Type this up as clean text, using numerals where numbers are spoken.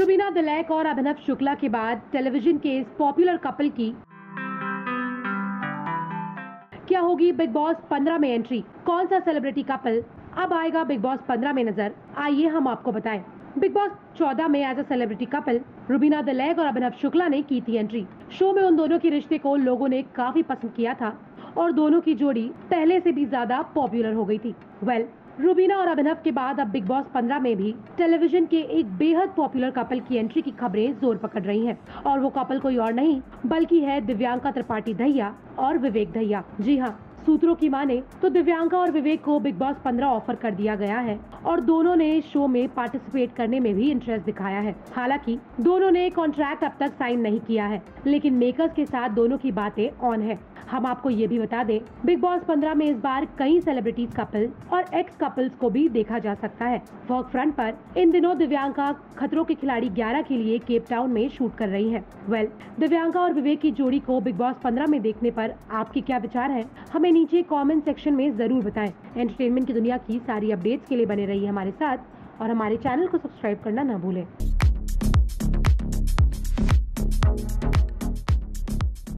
रुबीना दिलैक और अभिनव शुक्ला के बाद टेलीविजन के इस पॉपुलर कपल की क्या होगी बिग बॉस 15 में एंट्री? कौन सा सेलिब्रिटी कपल अब आएगा बिग बॉस 15 में नजर? आइए हम आपको बताएं। बिग बॉस 14 में as a celebrity couple Rubina Dilaik और अभिनव शुक्ला ने की थी एंट्री। शो में उन दोनों के रिश्ते को लोगों ने काफी पसंद किया था और दोनों की जोड़ी पहले से भी ज्यादा पॉपुलर हो गई थी। रुबीना और अभिनव के बाद अब बिग बॉस 15 में भी टेलीविजन के एक बेहद पॉपुलर कपल की एंट्री की खबरें जोर पकड़ रही हैं और वो कपल कोई और नहीं बल्कि है दिव्यांका त्रिपाठी दहिया और विवेक दहिया। जी हाँ, सूत्रों की माने तो दिव्यांका और विवेक को बिग बॉस 15 ऑफर कर दिया गया है और दोनों ने शो में पार्टिसिपेट करने में भी इंटरेस्ट दिखाया है। हालांकि दोनों ने कॉन्ट्रैक्ट अब तक साइन नहीं किया है, लेकिन मेकर्स के साथ दोनों की बातें ऑन है। हम आपको ये भी बता दें, बिग बॉस 15 में इस बार कई सेलिब्रिटीज कपल और एक्स कपल्स को भी देखा जा सकता है। वर्क फ्रंट पर इन दिनों दिव्यांका खतरों के खिलाड़ी 11 के लिए केप टाउन में शूट कर रही है। दिव्यांका और विवेक की जोड़ी को बिग बॉस 15 में देखने पर आपके क्या विचार है? हमें नीचे कमेंट सेक्शन में जरूर बताएं। एंटरटेनमेंट की दुनिया की सारी अपडेट्स के लिए बने रहिए हमारे साथ और हमारे चैनल को सब्सक्राइब करना न भूलें।